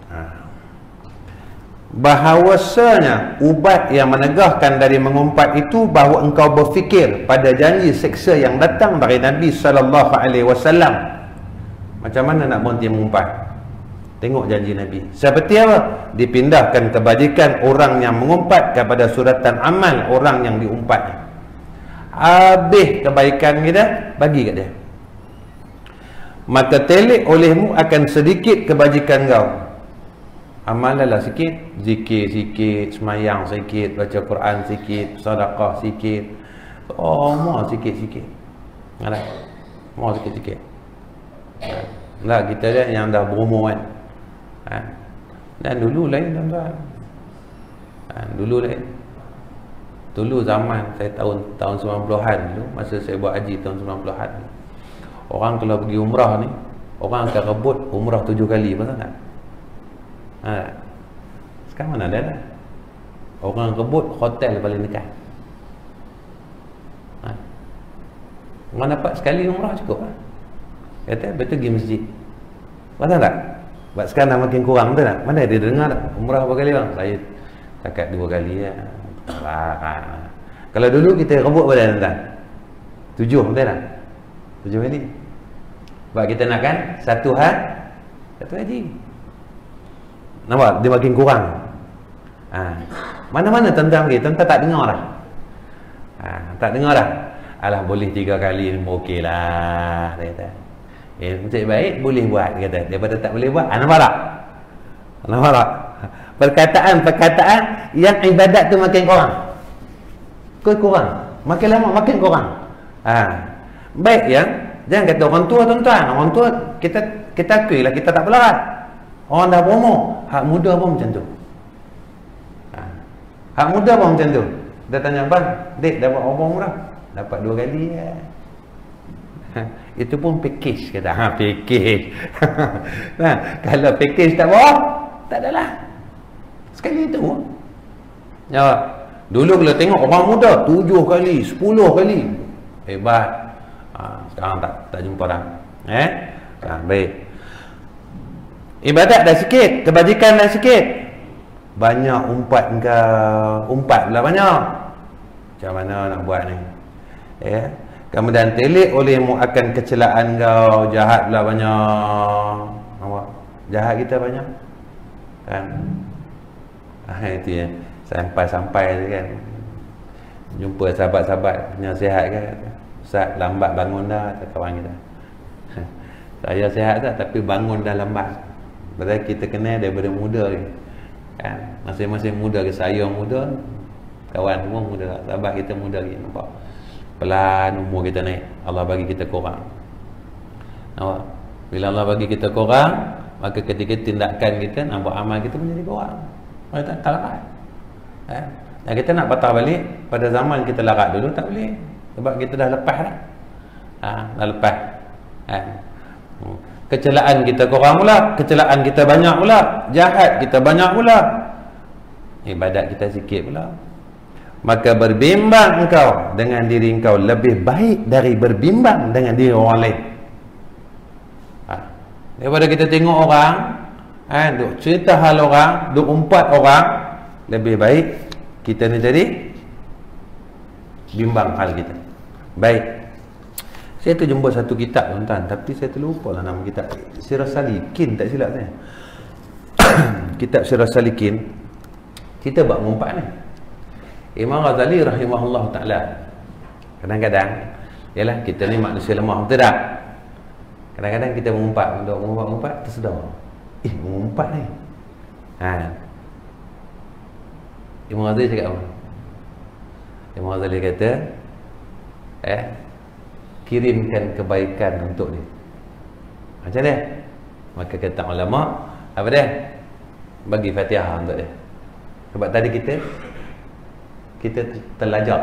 bahawasanya ubat yang menegahkan dari mengumpat itu, bahawa engkau berfikir pada janji seksa yang datang dari Nabi sallallahu alaihi wasallam. Macam mana nak berhenti mengumpat? Tengok janji Nabi. Seperti apa? Dipindahkan kebajikan orang yang mengumpat kepada suratan amal orang yang diumpatnya. Habis kebaikan kita, bagi kat dia. Maka telik olehmu akan sedikit kebajikan kau. Amallah sikit, zikir sikit, semayang sikit, baca Quran sikit, sedekah sikit. Oh, mau sikit-sikit. Alright. Mau sikit-sikit. Lah kita dia yang dah berumur kan. Ha? Dan dulu lain, tuan-tuan. Ha, dulu lain. Dulu zaman saya tahun tahun sembilan puluhan dulu, masa saya buat haji tahun sembilan puluhan. Orang kalau pergi umrah ni, orang akan rebut umrah tujuh kali, betul tak? Ha. Sekarang mana ada dah? Orang rebut hotel paling dekat. Ha. Orang dapat sekali umrah cukup lah. Kata betul pergi masjid. Betul tak? Sebab sekarang dah makin kurang, betul tak? Mana dia dengar tak? Umrah berapa kali bang? Saya takat dua kali ya. Ah. Kalau dulu kita rebut pada tuan-tuan, tujuh, betul tak? Tujuh kali. Sebab kita nak kan satu had, satu haji. Nampak? Dia makin kurang. Ha. Mana-mana tuan-tuan pergi, tuan-tuan tak dengar dah. Ha. Tak dengar dah. Alah, boleh tiga kali ni okey lah, dia kata. Eh, macam baik boleh buat, dia kata. Daripada tak boleh buat, ah, nampak tak? Nampak tak? Perkataan-perkataan yang ibadat tu makin kurang. Kau kurang. Makin lama makin kurang. Ha. Baik ya. Jangan kata orang tua, tuan-tuan. Orang tua kita kita akui lah, kita tak pelarat. Orang dah berumur, hak muda pun macam tu. Ha. Hak muda pun macam tu. Dia tanya, bang, dek dapat berapa umrah? Dapat dua kali ya. Itu pun package kata. Ha, package. Nah, kalau package tak bawa, tak adalah. Sekali itu. Ya. Dulu kalau tengok orang muda tujuh kali, sepuluh kali. Hebat. Ha, sekarang tak tak jumpa dah. Eh? Ha, baik. Ibadat dah sikit, kebajikan dah sikit. Banyak umpat kau, umpat pula banyak. Macam mana nak buat ni? Ya. Kemudian telik olehmu akan kecelaan kau, jahat pula banyak. Nampak? Jahat kita banyak. Kan? Ah, itu ya. Sampai-sampai kan. Jumpa sahabat-sahabat punya sihat kan. Ustaz lambat bangun dah, kata kawan kita. Saya sihat tak, tapi bangun dah lambat. Padahal kita kenal daripada muda ni. Kan? Masing-masing muda ke, saya muda, kawan semua muda, sahabat kita muda lagi. Nampak? Pelan umur kita naik, Allah bagi kita kurang. Nampak? Bila Allah bagi kita kurang, maka ketika tindakan kita, nampak amal kita menjadi kurang. Kita tak, tak larat. Eh? Dan kita nak patah balik pada zaman kita larat dulu, tak boleh. Sebab kita dah lepas dah. Ha, dah lepas. Eh? Kecelaan kita kurang pula, kecelaan kita banyak pula, jahat kita banyak pula, ibadat kita sikit pula. Maka berbimbang engkau dengan diri engkau lebih baik dari berbimbang dengan diri orang lain. Ha. Daripada kita tengok orang, ha, duk cerita hal orang, duk umpat orang, lebih baik kita ni jadi bimbang hal kita. Baik. Saya terjumpa satu kitab tuan-tuan, tapi saya terlupa lah nama kitab. Sirah Salikin, tak silap saya. Kitab Sirah Salikin, kita buat mengumpat ni. Imam Ghazali rahimahullah ta'ala, kadang-kadang, yalah kita ni manusia lemah, betul tak? Kadang-kadang kita mengumpat, untuk mengumpat-mengumpat, tersedar. Eh, mengumpat ni. Ha. Imam Ghazali cakap apa? Imam Ghazali kata, eh, kirimkan kebaikan untuk dia. Macam dia? Maka kata ulama, apa dia? Bagi Fatihah untuk dia. Sebab tadi kita kita terlajak.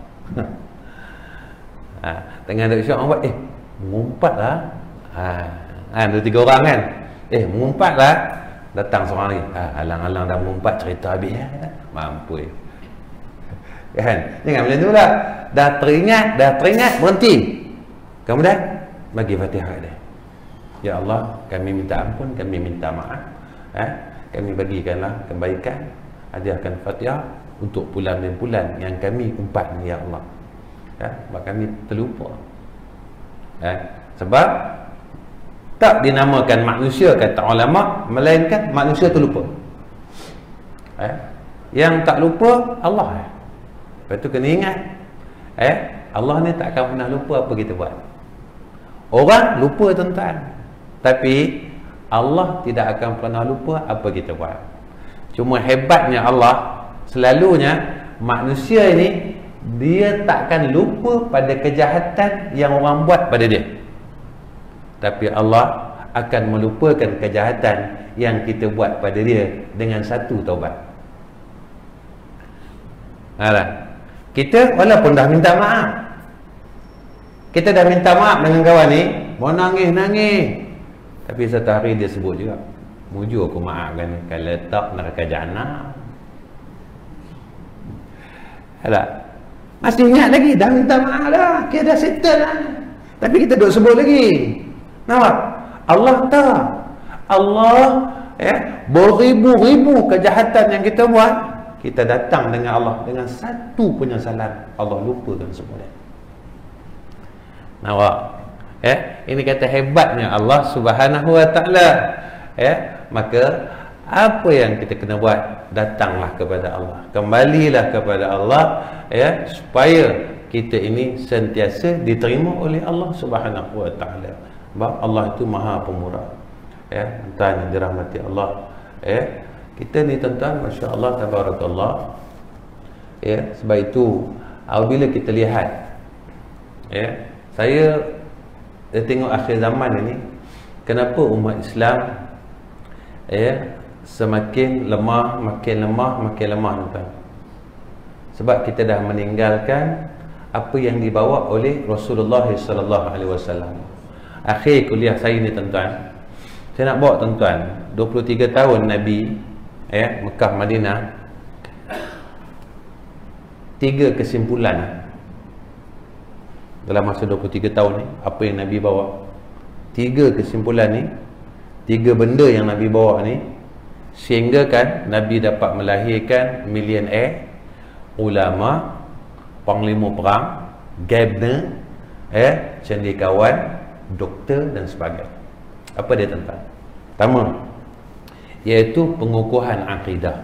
Ha, tengah duk syok buat, eh, mengumpatlah. Ha, ha, dua tiga orang kan. Eh, mengumpatlah. Datang seorang lagi. Ha, alang-alang dah mengumpat, cerita habis ya. Mampu ya. Kan? Jangan macam tu lah. Dah teringat, dah teringat, berhenti. Kemudian bagi Fatihah dia. Ya Allah, kami minta ampun, kami minta maaf. Eh? Kami bagikanlah kebaikan. Hadiahkan Fatihah untuk bulan dan bulan yang kami umpat ni ya Allah. Eh? Sebab kami terlupa. Eh? Sebab tak dinamakan manusia kata ulama, melainkan manusia terlupa. Eh? Yang tak lupa Allah. Eh? Lepas tu kena ingat. Eh? Allah ni tak akan pernah lupa apa kita buat. Orang lupa tuan-tuan, tapi Allah tidak akan pernah lupa apa kita buat. Cuma hebatnya Allah, selalunya manusia ini dia takkan lupa pada kejahatan yang orang buat pada dia, tapi Allah akan melupakan kejahatan yang kita buat pada dia dengan satu taubat. Alah, kita walaupun dah minta maaf, kita dah minta maaf dengan kawan ni, mau nangis-nangis, tapi satu hari dia sebut juga, mujur aku maafkan ni, kalau tak neraka jahanam. Alah, masih ingat lagi, dah minta maaf dah, kita dah settle lah, tapi kita duk sebut lagi. Nampak? Allah tak, Allah eh, beribu-ribu kejahatan yang kita buat, kita datang dengan Allah dengan satu penyesalan, Allah lupakan semua dia. Nampak? Eh, ini kata hebatnya Allah Subhanahu wa taala. Eh, maka apa yang kita kena buat? Datanglah kepada Allah. Kembalilah kepada Allah ya, supaya kita ini sentiasa diterima oleh Allah Subhanahu wa taala. Sebab Allah itu Maha Pemurah. Ya, tuan yang dirahmati Allah. Ya, kita ni tuan-tuan masya-Allah tabarakallah. Ya, sebab itu apabila kita lihat ya, saya dia tengok akhir zaman ini, kenapa umat Islam ya semakin lemah, makin lemah, makin lemah tuan. Sebab kita dah meninggalkan apa yang dibawa oleh Rasulullah sallallahu alaihi wasallam. Akhir kuliah saya ni tuan-tuan, saya nak bawa tuan-tuan dua puluh tiga tahun Nabi eh Mekah Madinah, tiga kesimpulan dalam masa dua puluh tiga tahun ni apa yang Nabi bawa. Tiga kesimpulan ni, tiga benda yang Nabi bawa ni, sehingga kan Nabi dapat melahirkan millionaire, ulama, panglima perang, governor, eh, cendekiawan, doktor dan sebagainya. Apa dia tuan-tuan? Pertama, iaitu pengukuhan akidah.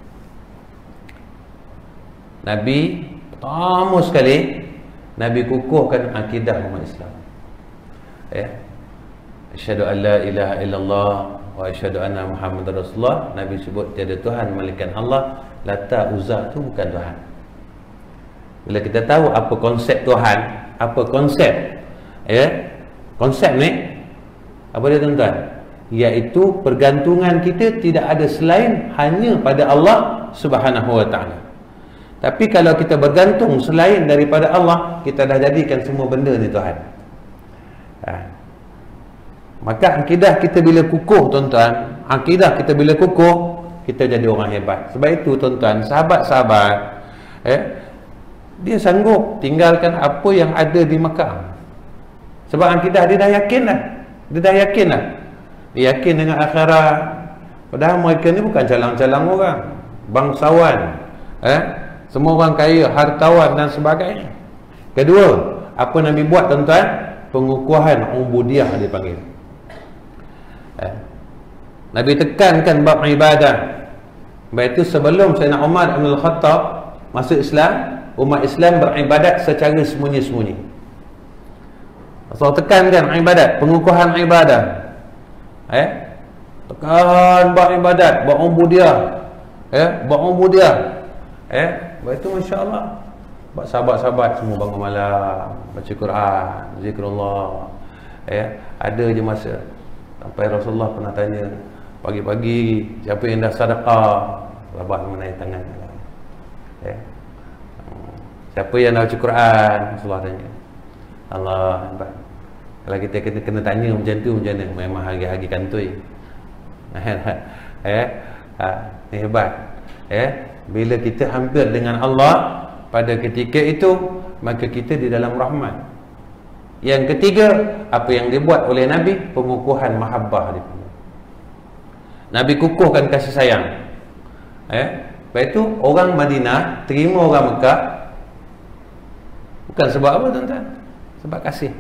Nabi pertama sekali Nabi kukuhkan akidah umat Islam. Eh, asyhadu an la ilaha illallah wa asyhadu anna Muhammadar Rasulullah. Nabi sebut tiada Tuhan melainkan Allah. Lata, Uzza tu bukan Tuhan. Bila kita tahu apa konsep Tuhan, apa konsep ya, konsep ni apa dia tuan-tuan? Iaitu pergantungan kita tidak ada selain hanya pada Allah Subhanahu wa taala. Tapi kalau kita bergantung selain daripada Allah, kita dah jadikan semua benda ni Tuhan. Ha. Maka akidah kita bila kukuh tuan-tuan, akidah kita bila kukuh, kita jadi orang hebat. Sebab itu tuan-tuan, sahabat-sahabat eh, dia sanggup tinggalkan apa yang ada di Mekah. Sebab akidah dia dah yakin dah. Dia dah yakin dah. Dia yakin dengan akhirat. Padahal mereka ni bukan calang-calang orang, bangsawan, eh, semua orang kaya, hartawan dan sebagainya. Kedua, apa Nabi buat tuan-tuan? Pengukuhan ubudiyah dia panggil. Eh, Nabi tekankan bab ibadah. Sebab itu sebelum Sayyidina Umar bin Al-Khattab masuk Islam, umat Islam beribadat secara sembunyi-sembunyi. Rasul tekankan ibadat, pengukuhan ibadah. Eh, tekan bab ibadat, bab ubudiyah. Eh, bab ubudiyah. Eh, sebab itu masya-Allah, buat sahabat-sahabat semua bangun malam, baca Quran, zikrullah. Eh, ada je masa sampai Rasulullah pernah tanya, pagi-pagi siapa yang dah sedekah? Sahabat menaik tangan. Eh, siapa yang dah baca Quran? Rasulullah tanya. Allah, hebat. Kalau kita kena, kena tanya macam tu, macam mana? Memang hari-hari kantoi. Eh, ha, ni hebat. Eh, bila kita hampir dengan Allah pada ketika itu, maka kita di dalam rahmat. Yang ketiga, apa yang dibuat oleh Nabi, pengukuhan mahabbah dia. Nabi kukuhkan kasih sayang. Eh, lepas itu orang Madinah terima orang Mekah bukan sebab apa tuan-tuan? Sebab kasih.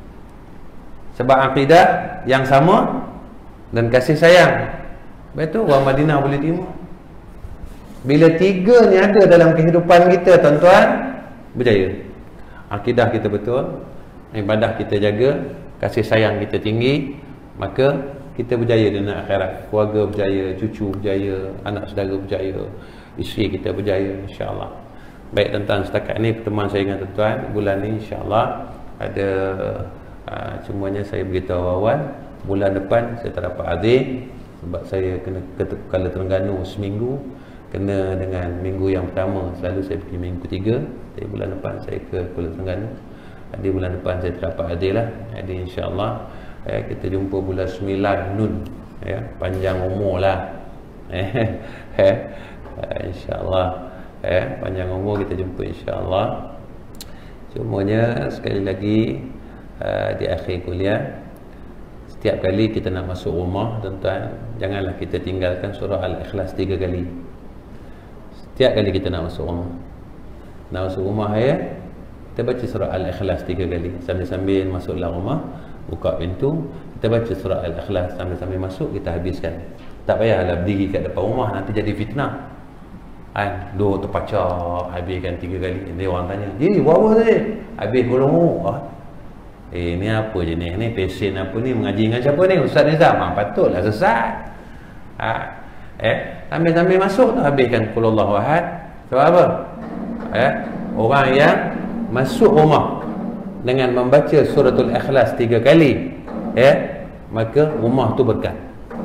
Sebab akidah yang sama dan kasih sayang. Lepas itu orang Madinah boleh terima. Bila tiga ni ada dalam kehidupan kita tuan-tuan, berjaya. Akidah kita betul, ibadah kita jaga, kasih sayang kita tinggi, maka kita berjaya di dunia akhirat. Keluarga berjaya, cucu berjaya, anak saudara berjaya, isteri kita berjaya, insya-Allah. Baik tuan-tuan, setakat ni pertemuan saya dengan tuan-tuan bulan ni, insya-Allah ada uh, semuanya saya beritahu awal. Bulan depan saya tak dapat hadir sebab saya kena ke Kuala Terengganu seminggu, kena dengan minggu yang pertama. Selalu saya pergi minggu ketiga. Jadi bulan depan saya ke Kuala Terengganu. Jadi bulan depan saya tak dapat hadir lah. Jadi insya-Allah eh, kita jumpa bulan sembilan Nun, ya, panjang umur lah. Eh, eh, insya-Allah eh, panjang umur kita jumpa insya-Allah. Semuanya sekali lagi uh, di akhir kuliah, setiap kali kita nak masuk rumah tuan-tuan, janganlah kita tinggalkan surah Al-Ikhlas tiga kali. Setiap kali kita nak masuk rumah, nak masuk rumah ya, kita baca surah Al-Ikhlas tiga kali. Sambil-sambil masuk dalam rumah, buka pintu, kita baca surah Al-Ikhlas. Sambil-sambil masuk, kita habiskan. Tak payahlah berdiri kat depan rumah, nanti jadi fitnah kan, duduk terpacak, habiskan tiga kali. Nanti orang tanya, "Ji, buat apa tadi?" Habis golong. Oh, eh ni apa jenis ni? Pesen apa ni? Mengaji dengan siapa ni? Ustaz Nizam. Ha, patutlah sesat. Ha, eh sambil-sambil masuk tu habiskan qul huwallahu ahad. Sebab apa? Eh, orang yang masuk rumah dengan membaca suratul Ikhlas tiga kali, eh, maka rumah tu berkat.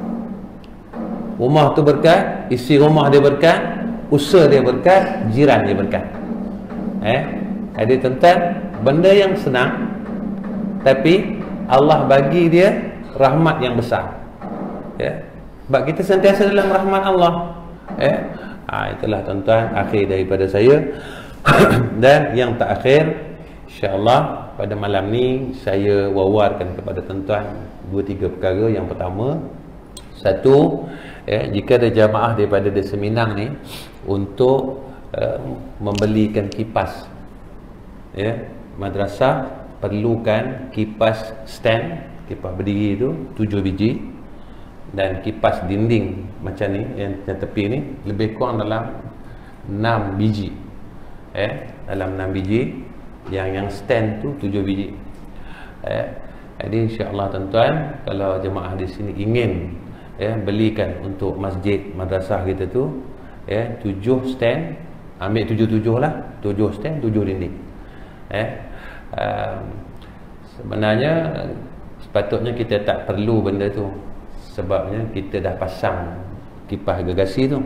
Rumah tu berkat, isi rumah dia berkat, usaha dia berkat, jiran dia berkat. Eh, Jadi tuan-tuan, benda yang senang tapi Allah bagi dia rahmat yang besar. Ya. Sebab kita sentiasa dalam rahmat Allah. Ya. Ha, itulah tuan-tuan akhir daripada saya. Dan yang terakhir, insya-Allah pada malam ni saya wawarkan kepada tuan-tuan dua tiga perkara. Yang pertama, satu, ya, jika ada jamaah daripada di Seminang ni untuk uh, membelikan kipas, ya, madrasah perlukan kipas stand, kipas berdiri itu tujuh biji, dan kipas dinding macam ni yang tepi ni lebih kurang dalam enam biji, eh dalam enam biji, yang yang stand tu tujuh biji. Eh jadi insya-Allah tuan-tuan, kalau jemaah di sini ingin ya belikan untuk masjid madrasah kita tu, ya tujuh stand, ambil tujuh-tujuh lah, tujuh stand, tujuh dinding. Eh uh, sebenarnya sepatutnya kita tak perlu benda tu, sebabnya kita dah pasang kipas gergasi tu.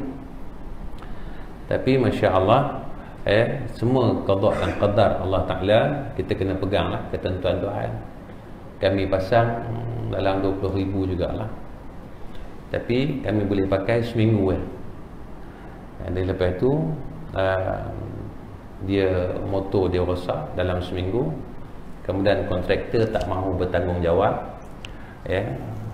Tapi masya-Allah, eh semua qada dan qadar Allah Taala kita kena peganglah ketentuan Tuhan. Kami pasang dalam dua puluh ribu jugalah, tapi kami boleh pakai seminggu eh. Dan lepas tu uh, dia motor dia rosak dalam seminggu, kemudian kontraktor tak mahu bertanggungjawab, ya.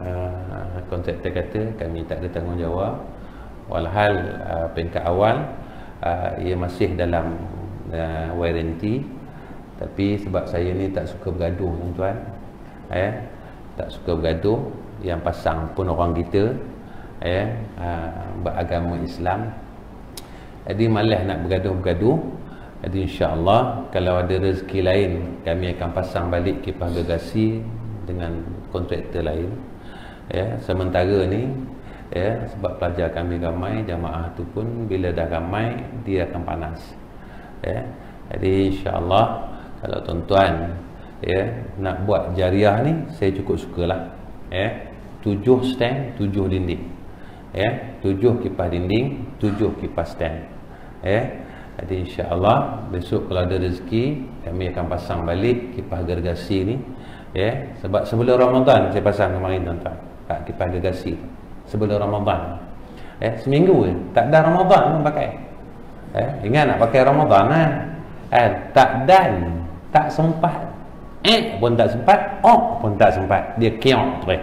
Uh, kontraktor kata kami tak ada tanggungjawab, walhal uh, peringkat awal uh, ia masih dalam uh, warranty. Tapi sebab saya ni tak suka bergaduh tuan-tuan, eh tak suka bergaduh, yang pasang pun orang kita, eh uh, beragama Islam, jadi malas nak bergaduh-bergaduh. Jadi insya-Allah kalau ada rezeki lain kami akan pasang balik kipas gergasi dengan kontraktor lain. Ya, sementara ni ya, sebab pelajar kami ramai, jamaah tu pun bila dah ramai dia akan panas. Ya. Jadi insya-Allah kalau tuan-tuan ya nak buat jariah ni, saya cukup sukalah. Ya. tujuh stand, tujuh dinding. Ya, tujuh kipas dinding, tujuh kipas stand. Ya. Jadi insya-Allah besok kalau ada rezeki kami akan pasang balik kipas gergasi ni. Ya, sebab sebelum Ramadan saya pasang kemarin tuan-tuan, kat kipas gergasi sebelum Ramadan. Eh seminggu je, tak ada Ramadan pun pakai. Eh ingat nak pakai Ramadan kan? Eh tak dan tak sempat. Eh pun tak sempat, oh pun tak sempat. Dia kiok terus.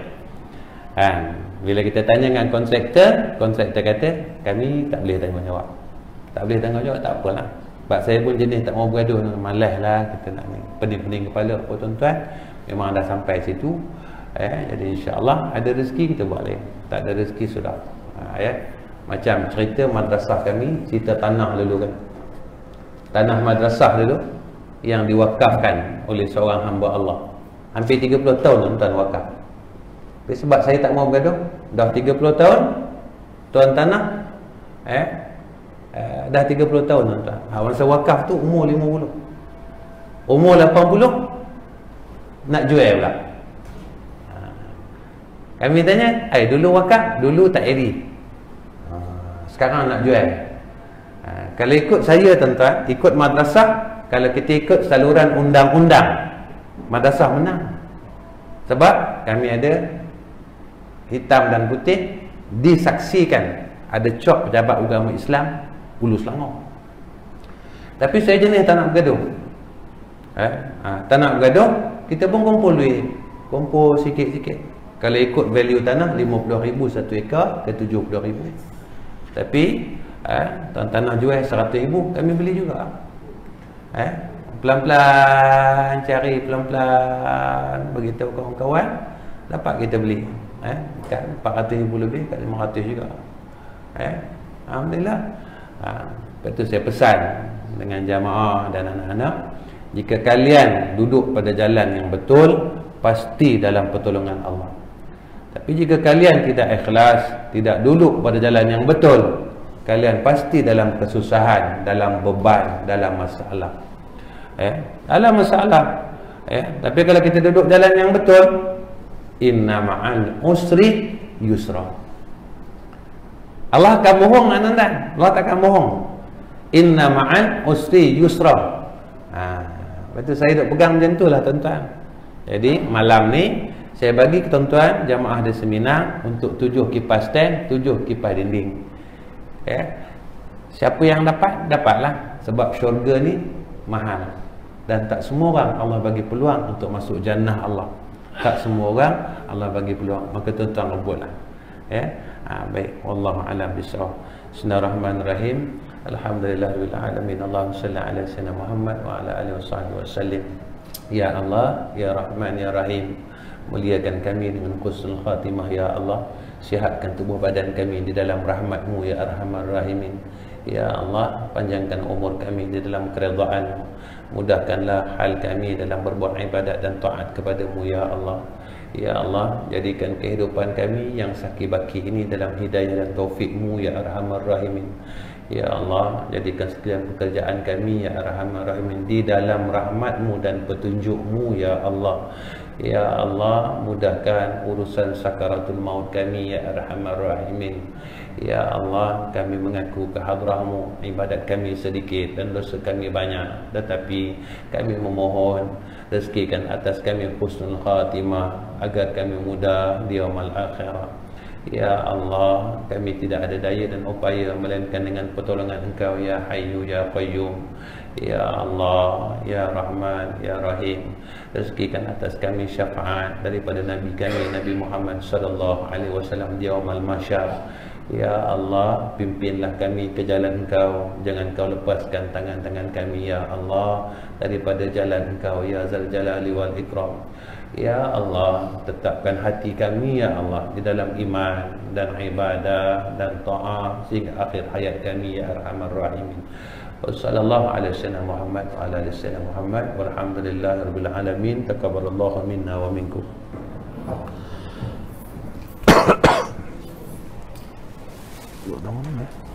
Kan, bila kita tanya dengan kontraktor, kontraktor kata kami tak boleh tanggungjawab. Tak boleh tanggungjawab, tak apalah. Sebab saya pun jenis tak mau bergaduh, malas lah kita nak ni. Pening-pening kepala apa tuan-tuan. Memang dah sampai situ. Eh, jadi insya-Allah ada rezeki kita buat lain. Tak ada rezeki sudah. Ha, ya. Macam cerita madrasah kami, cerita tanah dulu kan. Tanah madrasah dulu yang diwakafkan oleh seorang hamba Allah. Hampir tiga puluh tahun tuan-tuan wakaf. Tapi sebab saya tak mau bergaduh, dah tiga puluh tahun tuan tanah, eh, eh dah tiga puluh tahun tuan-tuan. Ha, masa wakaf tu umur lima puluh. Umur lapan puluh nak jual pula. Kami tanya, eh dulu wakaf, dulu tak eri, ha, sekarang nak jual. Ha, kalau ikut saya tuan-tuan, ikut madrasah, kalau kita ikut saluran undang-undang, madrasah menang. Sebab kami ada hitam dan putih, disaksikan ada cop pejabat agama Islam Hulu Selangor. Tapi saya jenis tak nak bergaduh. Eh, ha, tak nak bergaduh, kita pun kumpul duit, kumpul sikit-sikit. Kalau ikut value tanah lima puluh ribu satu ekar ke tujuh puluh ribu. Tapi eh, tanah jual seratus ribu, kami beli juga. Eh, pelan-pelan cari, pelan-pelan beritahu kawan-kawan, dapat kita beli. Eh, kat empat ratus ribu lebih, kat lima ratus juga. Eh, alhamdulillah. Ha, lepas tu saya pesan dengan jamaah dan anak-anak, jika kalian duduk pada jalan yang betul, pasti dalam pertolongan Allah. Tapi jika kalian tidak ikhlas, tidak duduk pada jalan yang betul, kalian pasti dalam kesusahan, dalam beban, dalam masalah. Eh, dalam masalah. Eh, tapi kalau kita duduk jalan yang betul, inna ma'al usri yusra. Allah akan bohong tuan-tuan. Allah tak akan bohong. Inna ma'al usri yusra. Ha, lepas tu saya duk pegang macam tu lah tuan-tuan. Jadi malam ni saya bagi ke tuan-tuan jamaah di seminar untuk tujuh kipas stand, tujuh kipas dinding. Ya. Siapa yang dapat, dapatlah. Sebab syurga ni mahal. Dan tak semua orang Allah bagi peluang untuk masuk jannah Allah. Tak semua orang Allah bagi peluang. Maka tuan-tuan rebutlah. Ya. Ha, baik. Wallahu a'lam bishawab. Bismillahirrahmanirrahim. Alhamdulillahirabbil alamin. Allahumma shalli ala sayyidina Muhammad wa ala alihi wasahbihi wasallim. Ya Allah, ya Rahman, ya Rahim. Muliakan kami dengan husnul khatimah ya Allah. Sihatkan tubuh badan kami di dalam rahmat-Mu ya Arhamar Rahimin. Ya Allah, panjangkan umur kami di dalam keridhaan-Mu. Mudahkanlah hal kami dalam berbuat ibadat dan taat kepada-Mu ya Allah. Ya Allah, jadikan kehidupan kami yang saki-baki ini dalam hidayah dan taufik-Mu ya Arhamar Rahimin. Ya Allah, jadikan sekalian pekerjaan kami ya Arhamar Rahimin di dalam rahmat-Mu dan petunjuk-Mu ya Allah. Ya Allah, mudahkan urusan sakaratul maut kami ya Arhamar Rahimin. Ya Allah, kami mengaku ke hadrah-Mu, ibadat kami sedikit dan dosa kami banyak, tetapi kami memohon rezekikan atas kami husnul khatimah agar kami mudah di yaumul akhirah. Ya Allah, kami tidak ada daya dan upaya melainkan dengan pertolongan Engkau ya Hayyu ya Qayyum. Ya Allah, ya Rahman, ya Rahim. Rezekikan atas kami syafaat daripada Nabi kami Nabi Muhammad sallallahu alaihi wasallam di yaumul mahsyar. Ya Allah, pimpinlah kami ke jalan Engkau. Jangan Kau lepaskan tangan-tangan kami ya Allah daripada jalan Engkau ya Zal Jalali wal Ikram. Ya Allah, tetapkan hati kami ya Allah di dalam iman dan ibadah dan ta'ah sehingga akhir hayat kami ya Arhamar Rahimin. Wassallallahu ala sayyidina Muhammad wa ala ali sayyidina Muhammad walhamdulillahirabbil alamin. Taqabbalallahu minna wa minkum. Lu dah mana?